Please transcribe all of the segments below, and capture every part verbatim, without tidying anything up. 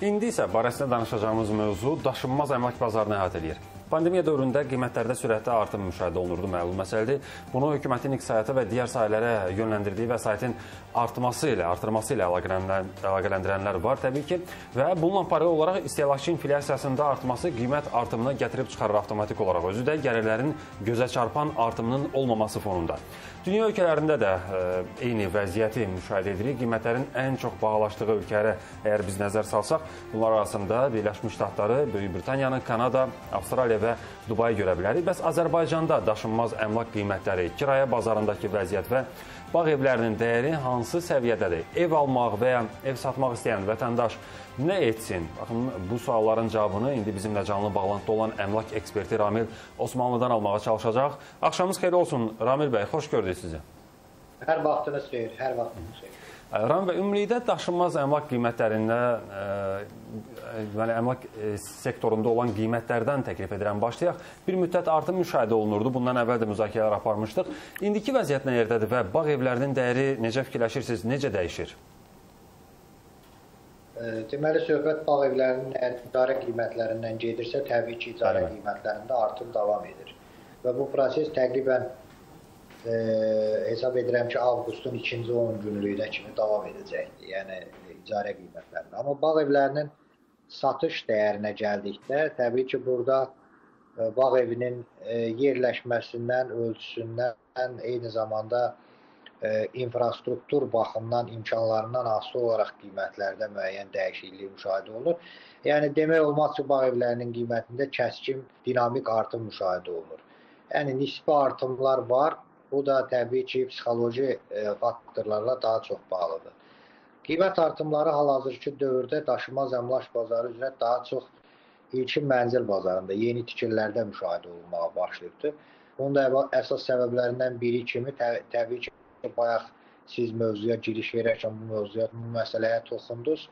İndi isə barəsində danışacağımız mövzu daşınmaz əmlak bazarını əhatə edir. Pandemiya dövründə qiymətlərdə sürətli artım müşahidə olunurdu, məlum məsələdir. Bunu hökumətin iqtisadiyyata və digər sahələrə yönləndirdiyi vəsaitin artması ilə, artırması ilə əlaqələndirənlər var təbii ki. Və bununla paralel olaraq istehlakçı inflyasiyasında artması qiymət artımına gətirib çıxarır avtomatik olaraq. Özü də gəlirlərin gözə çarpan artımının olmaması fonunda. Dünya ölkələrində də e, eyni vəziyyəti müşahidə edirik. Qiymətlərin ən çox bahalaşdığı ölkələrə əgər biz nəzər salsaq, bunlar arasında Birləşmiş Ştatları, Böyük Britaniyanı, Kanada, Avstraliya və Dubayı görə bilərik. Bəs Azərbaycanda daşınmaz əmlak qiymətləri, kirayə bazarındakı vəziyyət və bağ evlərinin dəyəri hansı səviyyədədir? Ev almaq və ya ev satmaq istəyən vətəndaş nə etsin? Baxın, bu sualların cavabını indi bizimlə canlı bağlantıda olan əmlak eksperti Ramil Osmanlıdan almağa çalışacaq. Axşamınız xeyir olsun Ramil bəy, xoş gördük sizi. Hər vaxtınız xeyir, hər vaxtınız xeyir. Ramil bəy, ümumilikdə daşınmaz əmlak qiymətlərində, deməli, əmlak sektorunda olan qiymətlərdən təklif edirəm. Başlayaq. Bir müddət artım müşahidə olunurdu. Bundan əvvəl də müzakirələr aparmışdıq. İndiki vəziyyət nə yerdədir və bağ evlərinin dəyəri necə fikirləşirsiniz, necə dəyişir? Deməli, söhbət bağ evlərinin icarə qiymətlərindən gedirsə, təbii ki, icarə qiymətlərində artım davam edir. Və bu proses təqribən e, hesab edirəm ki, avqustun ikinci on günlüyünə kimi davam edəcəkdir, yəni icarə qiymətlərində. Amma bağ evlərinin satış dəyərinə gəldikdə, təbii ki, burada e, bağ evinin e, yerləşməsindən, ölçüsündən, eyni zamanda infrastruktur baxımdan, imkanlarından asılı olaraq qiymətlərdə müəyyən dəyişiklik müşahidə olunur. Yəni, demək olmaz ki, bağ evlərinin qiymətində kəskin, dinamik artım müşahidə olunur. Yəni, nisbi artımlar var, bu da təbii ki, psixoloji faktorlarla daha çox bağlıdır. Qiymət artımları hal-hazırki dövrdə daşınmaz əmlak bazarı üzrə daha çox ilkin mənzil bazarında, yeni tikililərdə müşahidə olunmağa başlayıbdır. Bunun da əsas səbəblərindən biri kimi tə təbii ki, bayaq siz mövzuya giriş verərkən bu mövzuya, bu məsələyə toxundunuz.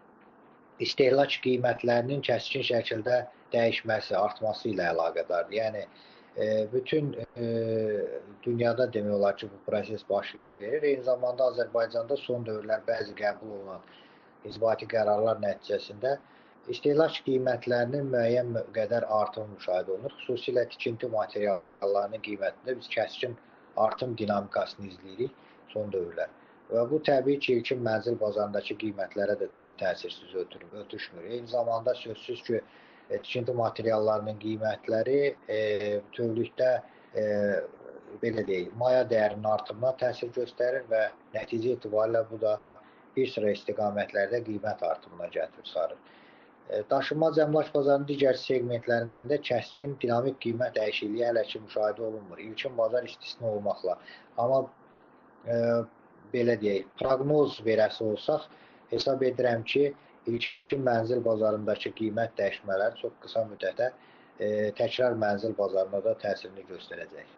İstehlak qiymətlərinin kəskin şəkildə dəyişməsi, artması ilə əlaqədardır. Yəni, e, bütün e, dünyada demək olar ki, bu proses baş verir. Eyni zamanda Azərbaycanda son dövrlər bəzi qəbul olunan inzibati qərarlar nəticəsində istehlak qiymətlərinin müəyyən qədər artımı müşahidə olunur. Xüsusilə tikinti materiallarının qiymətində biz kəskin artım dinamikasını izləyirik son dövrlər. Və bu təbii ki, ilkin mənzil bazarındakı qiymətlərə də təsirsiz ötüşmür. Eyni zamanda sözsüz ki, tikinti materiallarının qiymətləri e, bütövlükdə e, belə deyək, maya dəyərinin artımına təsir göstərir və nəticə etibarilə bu da bir sıra istiqamətlərdə qiymət artımına gətirib çıxarır. Daşınmaz əmlak bazarının digər segmentlərində kəskin dinamik qiymət dəyişikliyi hələ ki müşahidə olunmur. İlkin bazar istisna olmaqla. Amma e, belə deyək, proqnoz verəsi olsaq, hesab edirəm ki, ilkin mənzil bazarındakı qiymət dəyişmələri çox qısa müddətə e, təkrar mənzil bazarına da təsirini göstərəcək.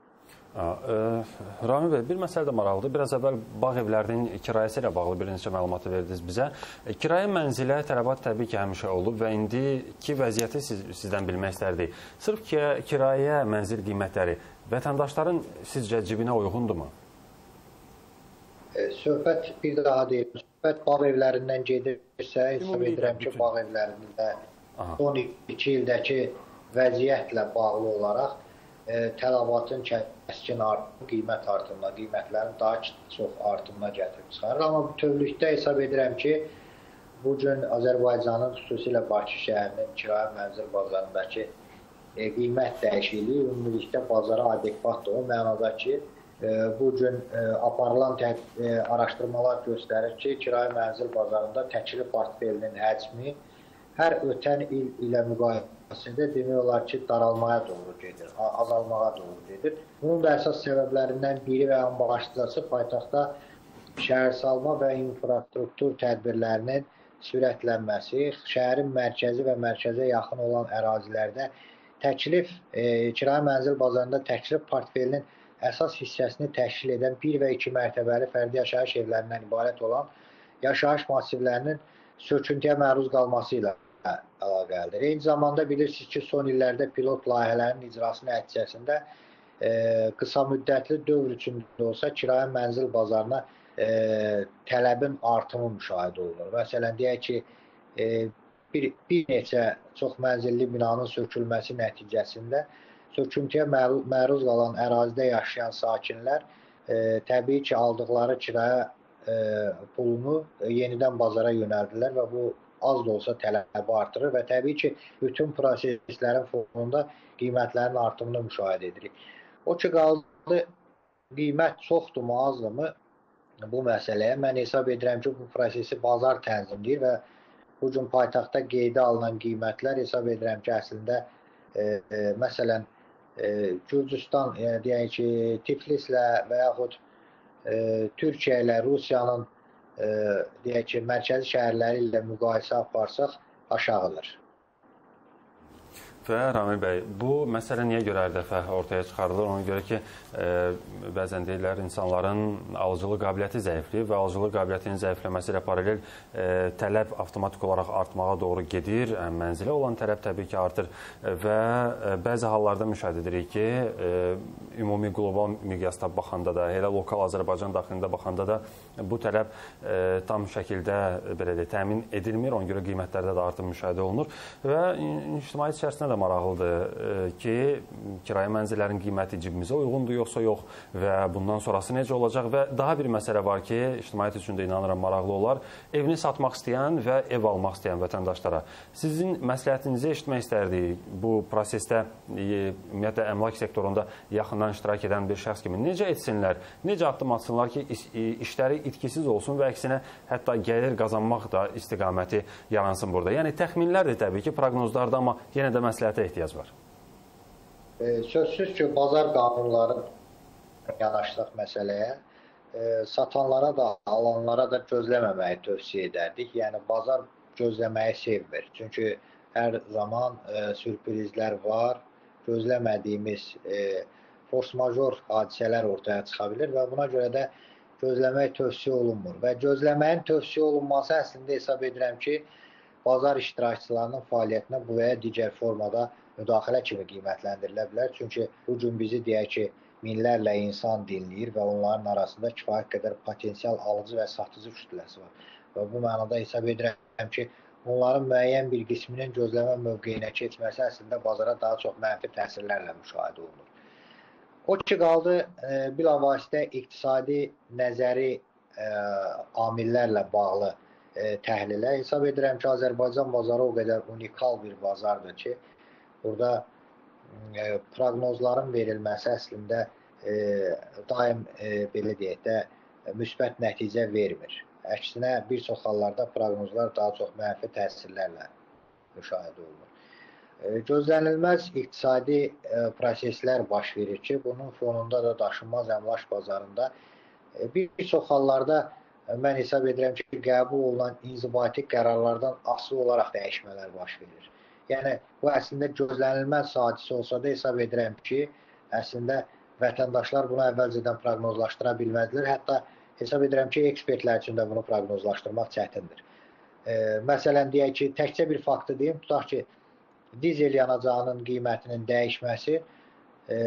Ramil bəy, bir məsələ də maraqlıdır. Biraz əvvəl bağ evlərinin kirayəsi ilə bağlı bir neçə məlumatı verdiniz bizə. Kirayə mənzilə tələbat təbii ki, həmişə olub və indiki vəziyyəti siz, sizdən bilmək istərdik. Sırf ki, kirayə mənzil qiymətləri vətəndaşların sizcə cibinə uyğundurmu? Söhbət bir daha deyil. Söhbət bağ evlərindən gedirsə, hesab edirəm ki, bağ evlərində son iki ildəki vəziyyətlə bağlı olaraq tələbatın kəskin artımı, qiymət artımına, qiymətlərin daha çox artımına gətirib çıxarır. Amma bütövlükdə hesab edirəm ki, bugün Azərbaycanın, xüsusilə Bakı şəhərinin kirayə mənzil bazarındakı qiymət dəyişikliyi ümumilikdə bazara adekvatdır. O mənada ki, bugün aparılan araşdırmalar göstərir ki, kirayə mənzil bazarında təkili portfelinin həcmi hər ötən il ilə müqayisədə demək olar ki, daralmaya doğru gedir, azalmağa doğru gedir. Bunun da əsas səbəblərindən biri və ən başlıcası paytaxtda şəhərsalma və infrastruktur tədbirlərinin sürətlənməsi, şəhərin mərkəzi və mərkəzə yaxın olan ərazilərdə təklif, e, kirayə mənzil bazarında təklif portfelinin əsas hissəsini təşkil edən bir və iki mərtəbəli fərdi yaşayış evlərindən ibarət olan yaşayış massivlərinin söküntüyə məruz qalması ilə əlaqəlidir. Eyni zamanda bilirsiniz ki, son illərdə pilot layihələrin icrası nəticəsində e, qısa müddətli dövr üçündə olsa kirayə mənzil bazarına e, tələbin artımı müşahidə olunur. Məsələn, deyək ki, e, bir, bir neçə çox mənzilli binanın sökülməsi nəticəsində söküntüyə məruz qalan ərazidə yaşayan sakinlər e, təbii ki, aldıqları kirayə e, pulunu yenidən bazara yönəldilər və bu az da olsa tələbi artırır və təbii ki, bütün proseslərin fonunda qiymətlərin artımını müşahidə edirik. O ki, qaldı qiymət çoxdurmu, azdırmı bu məsələyə? Mən hesab edirəm ki, bu prosesi bazar tənzimləyir və bu gün paytaxtda qeydə alınan qiymətlər hesab edirəm ki, əslində e, e, məsələn e, Gürcüstan, yəni deyək ki, Tiflislə və yaxud e, Türkiyə ilə Rusiyanın e, deyək ki, mərkəzi şəhərləri ilə müqayisə aparsaq aşağıdır. Və Ramil bəy, bu məsələ niyə görə hər dəfə ortaya çıxarılır? Ona görə ki, e, bəzən deyirlər, insanların alıcılıq qabiliyyəti zəifləyir və alıcılıq qabiliyyətinin zəifləməsi ilə paralel e, tələb avtomatik olaraq artmağa doğru gedir. E, mənzilə olan tələb təbii ki, artır və e, bəzi hallarda müşahidə edirik ki, e, ümumi qlobal miqyasda baxanda da, elə lokal Azərbaycan daxilində baxanda da bu tələb e, tam şəkildə belə deyək, təmin edilmir. Ona görə qiymətlərdə də artım müşahidə olunur və ictimaiyyət içərisində də maraqlıdır ki, kirayə mənzillərin qiyməti cibimizə uyğundur, yoxsa yox və bundan sonrası necə olacaq və daha bir məsələ var ki, ictimaiyyət üçün də inanıram maraqlı olar, evini satmaq istəyən və ev almaq istəyən vətəndaşlara. Sizin məsləhətinizi eşitmək istərdik bu prosesdə, ümumiyyətlə əmlak sektorunda yaxından iştirak edən bir şəxs kimi necə etsinlər, necə addım atsınlar ki, işləri itkisiz olsun və əksinə hətta gəlir qazanmaq da istiqaməti yaransın burada. Yəni təxminlərdir təbii ki, proqnozlarda, amma yenə də məsləhətə ehtiyac var. E, sözsüz ki, bazar qanunları yanaşdıq məsələyə. E, satanlara da, alanlara da gözləməməyi tövsiyə edərdik. Yəni, bazar gözləməyi sevmir. Çünki hər zaman e, sürprizlər var, gözləmədiyimiz e, force-major hadisələr ortaya çıxa bilir və buna görə də gözləmək tövsiyə olunmur. Və gözləməyin tövsiyə olunması əslində hesab edirəm ki, bazar iştirakçılarının fəaliyyətinə bu və ya digər formada müdaxilə kimi qiymətləndirilə bilər. Çünki bu gün bizi deyək ki, minlərlə insan dinləyir və onların arasında kifayət qədər potensial alıcı və satıcı kütləsi var. Və bu mənada hesab edirəm ki, onların müəyyən bir qisminin gözləmə mövqeyinə keçməsi əslində bazara daha çox mənfi təsirlərlə müşahidə olunur. O ki, qaldı e, bilavasitə iqtisadi nəzəri e, amillərlə bağlı E, təhlilə. Hesab edirəm ki, Azərbaycan bazarı o qədər unikal bir bazardır ki, burada e, proqnozların verilməsi əslində e, daim e, belə deyək də müsbət nəticə vermir. Əksinə, bir çox hallarda proqnozlar daha çox mənfi təsirlərlə müşahidə olunur. E, gözlənilməz iqtisadi e, proseslər baş verir ki, bunun fonunda da daşınmaz əmlak bazarında e, bir, bir çox hallarda mən hesab edirəm ki, qəbul olunan inzibati qərarlardan asılı olaraq dəyişmələr baş verir. Yəni, bu əslində gözlənilməz hadisə olsa da hesab edirəm ki, əslində vətəndaşlar bunu əvvəlcədən proqnozlaşdıra bilməzlər. Hətta hesab edirəm ki, ekspertlər üçün də bunu proqnozlaşdırmaq çətindir. E, məsələn, deyək ki, təkcə bir faktı deyim, tutaq ki, dizel yanacağının qiymətinin dəyişməsi e,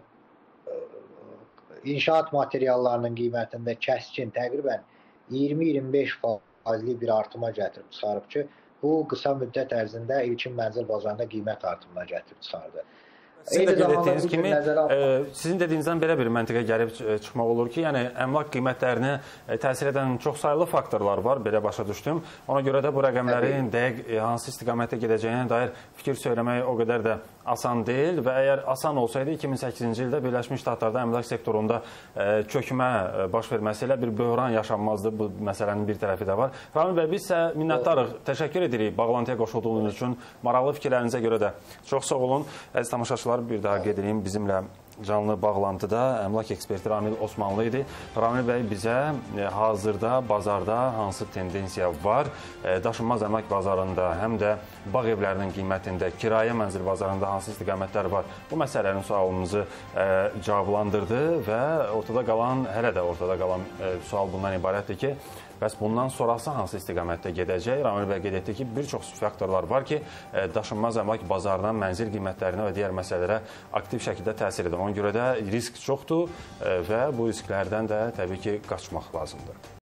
inşaat materiallarının qiymətində kəskin təqribən iyirmi iyirmi beş faizli bir artıma gətirib çıxarıb ki, bu qısa müddət ərzində ilkin mənzil bazarında qiymət artımına gətirib çıxardı. Sizin də qeyd etdiyiniz kimi, e, sizin dediyinizdən belə bir məntiqə gəlib çıxmaq olur ki, yəni əmlak qiymətlərinə təsir edən çox sayılı faktorlar var, belə başa düşdüm. Ona görə də bu rəqəmlərin dəqiq hansı istiqamətə gedəcəyinə dair fikir söyləmək o qədər də asan deyil və əgər asan olsaydı iki min səkkizinci ildə Birləşmiş Ştatlarda əmlak sektorunda e, çökmə baş verməsi ilə bir böhran yaşanmazdı. Bu məsələnin bir tərəfi də var. Ramil bəy, biz sizə minnətdarıq. Təşəkkür edirik bağlantıya qoşulduğunuz üçün. Maraqlı fikirlərinizə görə də çox sağ olun. Əziz tamaşaçılar, bir daha qeyd edeyim, bizimlə canlı bağlantıda əmlak eksperti Ramil Osmanlı idi. Ramil bəy bizə e, hazırda bazarda hansı tendensiya var, e, daşınmaz əmlak bazarında, həm də bağ evlərinin qiymətində, kirayə mənzil bazarında hansı istiqamətlər var, bu məsələnin sualımızı e, cavablandırdı və ortada qalan, hələ də ortada qalan e, sual bundan ibarətdir ki, bəs bundan sonrası hansı istiqamətdə gedəcək? Ramil bəy qeyd etdi ki, bir çox faktorlar var ki, daşınmaz əmlak bazarına, mənzil qiymətlərinə və digər məsələlərə aktiv şəkildə təsir edir. Ona görə də risk çoxdur və bu risklərdən də təbii ki, qaçmaq lazımdır.